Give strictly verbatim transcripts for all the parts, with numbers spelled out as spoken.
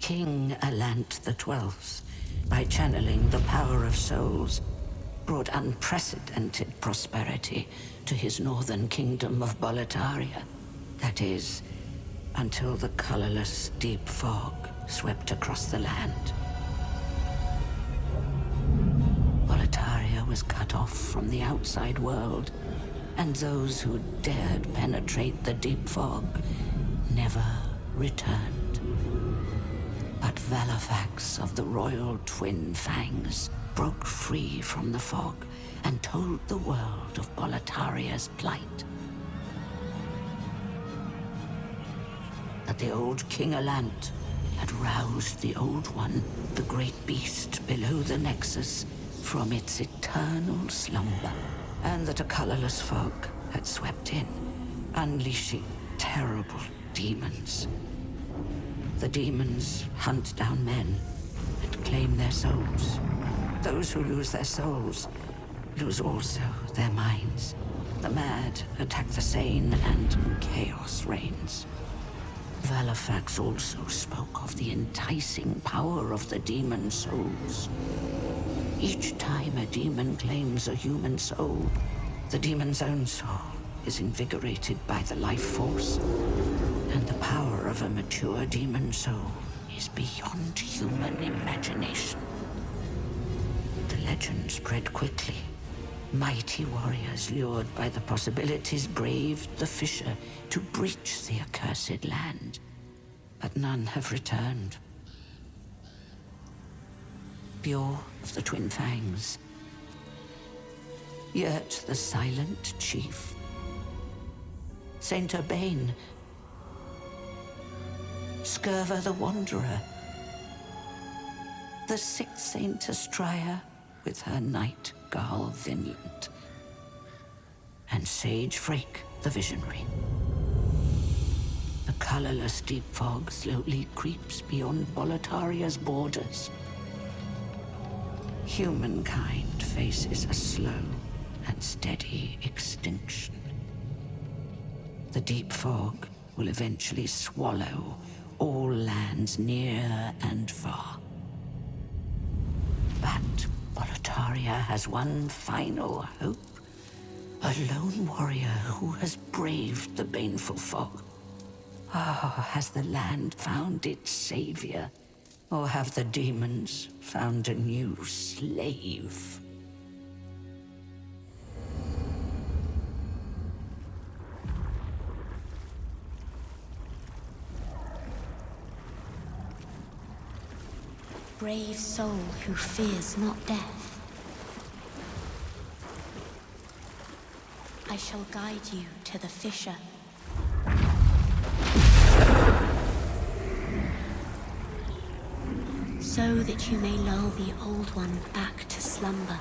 King Alant the Twelfth, by channeling the power of souls, brought unprecedented prosperity to his northern kingdom of Boletaria. That is, until the colorless deep fog swept across the land. Boletaria was cut off from the outside world, and those who dared penetrate the deep fog never returned. But Valifax of the Royal Twin Fangs broke free from the fog and told the world of Boletaria's plight. That the old King Alant had roused the Old One, the great beast below the Nexus, from its eternal slumber, and that a colorless fog had swept in, unleashing terrible demons. The demons hunt down men and claim their souls. Those who lose their souls lose also their minds. The mad attack the sane, and chaos reigns. Valifax also spoke of the enticing power of the demon souls. Each time a demon claims a human soul, the demon's own soul is invigorated by the life force, and the power of a mature demon soul is beyond human imagination. The legend spread quickly. Mighty warriors lured by the possibilities braved the fissure to breach the accursed land, but none have returned. Bjor of the Twin Fangs, Yurt the Silent Chief, Saint Urbane, Skirva the Wanderer, the sixth Saint Astraea with her Night Garl Vinland, and Sage Frake the Visionary. The colorless deep fog slowly creeps beyond Boletaria's borders. Humankind faces a slow and steady extinction. The deep fog will eventually swallow all lands near and far. But Boletaria has one final hope. A lone warrior who has braved the baneful fog. Ah, oh, has the land found its savior? Or have the demons found a new slave? Brave soul who fears not death. I shall guide you to the fissure. So that you may lull the Old One back to slumber.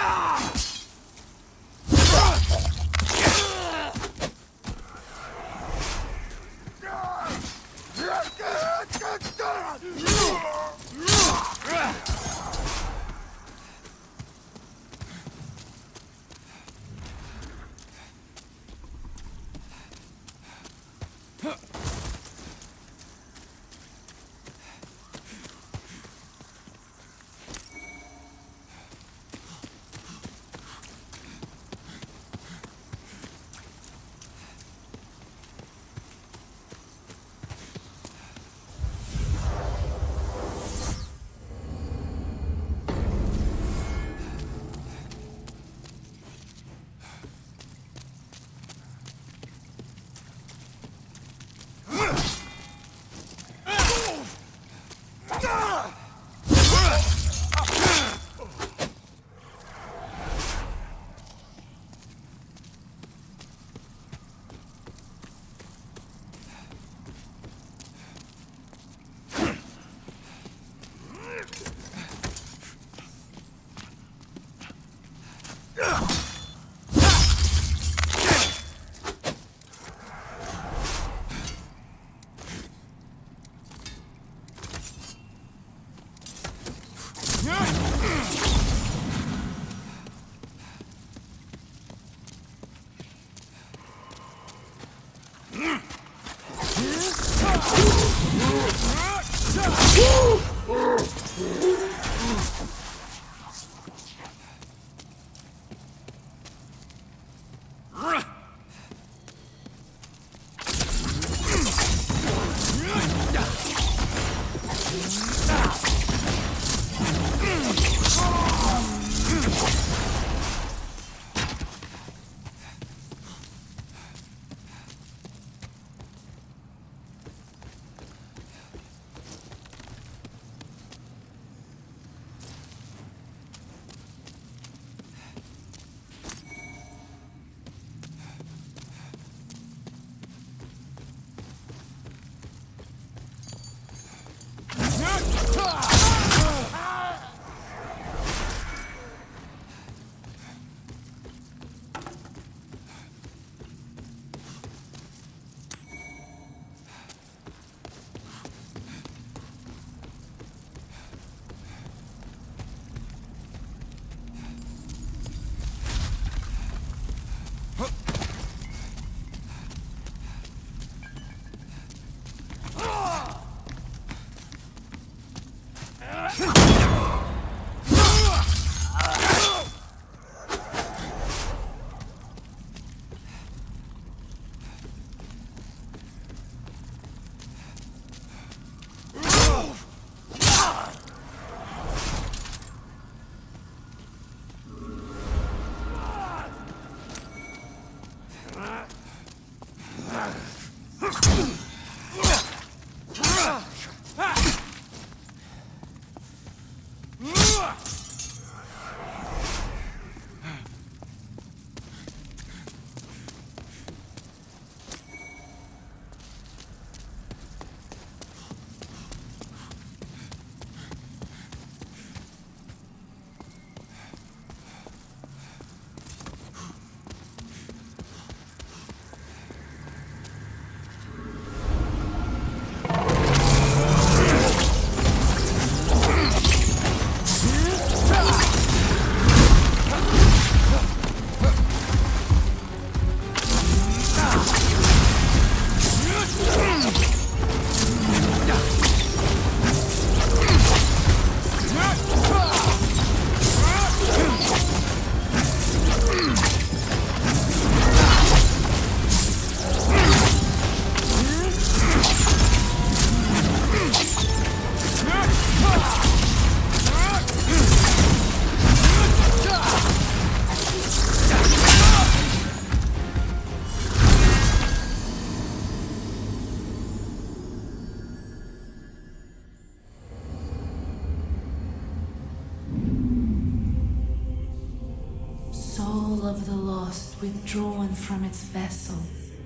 Of the lost withdrawn from its vessel.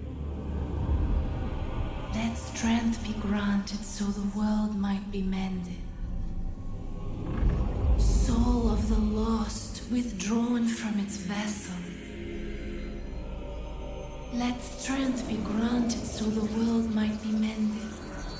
Let strength be granted so the world might be mended. Soul of the lost withdrawn from its vessel. Let strength be granted so the world might be mended.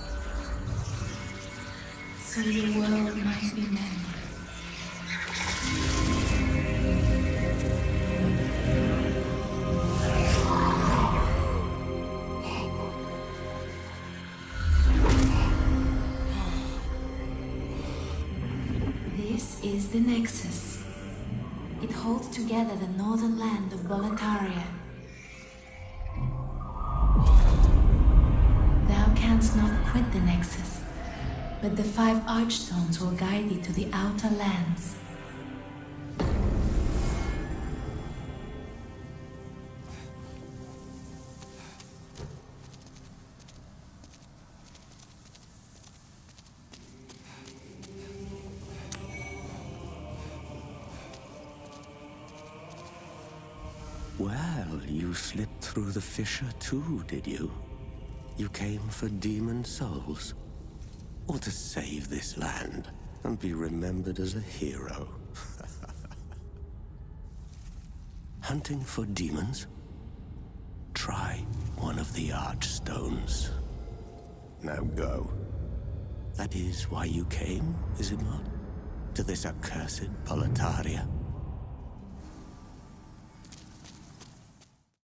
So the world might be mended. This is the Nexus. It holds together the northern land of Boletaria. Thou canst not quit the Nexus, but the five Archstones will guide thee to the outer lands. Well, you slipped through the fissure too, did you? You came for demon souls? Or to save this land and be remembered as a hero? Hunting for demons? Try one of the Archstones. Now go. That is why you came, is it not? To this accursed Boletaria?